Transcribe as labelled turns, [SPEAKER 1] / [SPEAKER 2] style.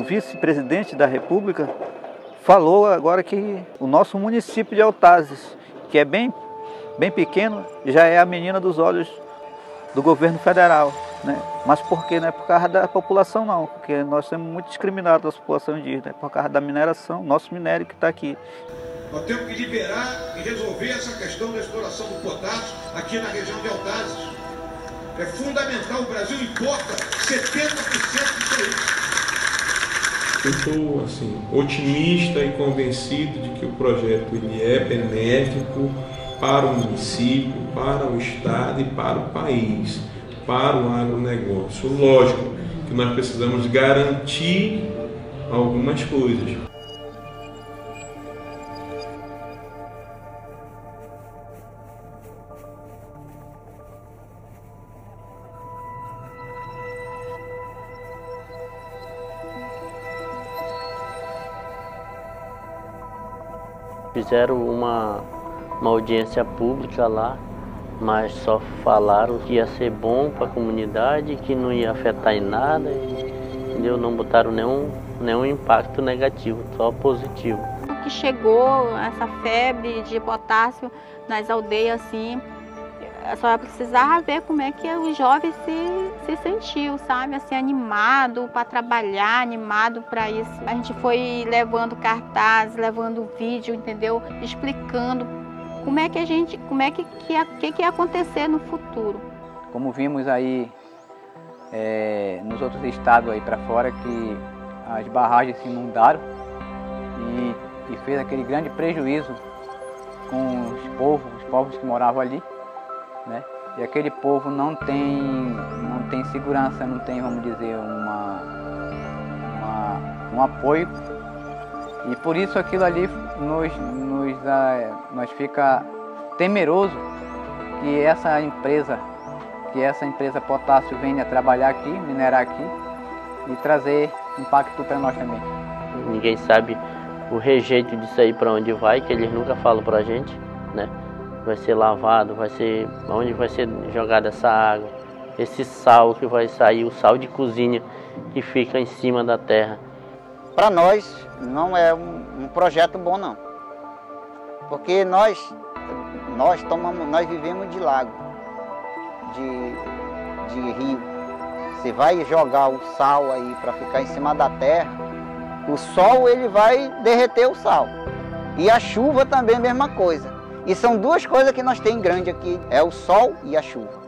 [SPEAKER 1] vice-presidente da República falou agora que o nosso município de Altazes, que é bem pequeno, já é a menina dos olhos do governo federal, né? Mas por quê? Não é por causa da população não, porque nós somos muito discriminados, a população indígena, é por causa da mineração, nosso minério que está aqui.
[SPEAKER 2] Nós temos que liberar e resolver essa questão da exploração do potássio aqui na região de Altazes. É fundamental, o Brasil importa 70% disso aí.
[SPEAKER 3] Eu estou assim, otimista e convencido de que o projeto ele é benéfico para o município, para o estado e para o país, para o agronegócio. Lógico que nós precisamos garantir algumas coisas.
[SPEAKER 4] Fizeram uma audiência pública lá, mas só falaram que ia ser bom para a comunidade, que não ia afetar em nada, entendeu? Não botaram nenhum impacto negativo, só positivo.
[SPEAKER 5] Que chegou essa febre de potássio nas aldeias, assim, só precisava ver como é que o jovem se sentiu, sabe? Assim, animado para trabalhar, animado para isso. A gente foi levando cartazes, levando vídeo, entendeu? Explicando como é que ia acontecer no futuro.
[SPEAKER 6] Como vimos aí nos outros estados aí para fora, que as barragens se inundaram e fez aquele grande prejuízo com os povos que moravam ali, né? E aquele povo não tem segurança, não tem, vamos dizer, um apoio. E por isso aquilo ali nós fica temeroso que essa empresa Potássio venha trabalhar aqui, minerar aqui e trazer impacto para nós também.
[SPEAKER 4] Ninguém sabe o rejeito disso aí para onde vai, que eles nunca falam para a gente, né? Vai ser lavado, onde vai ser jogada essa água, esse sal que vai sair, o sal de cozinha que fica em cima da terra.
[SPEAKER 7] Para nós não é um projeto bom não, porque nós vivemos de lago, de rio. Você vai jogar o sal aí para ficar em cima da terra, o sol ele vai derreter o sal e a chuva também é a mesma coisa. E são duas coisas que nós temos grande aqui, é o sol e a chuva.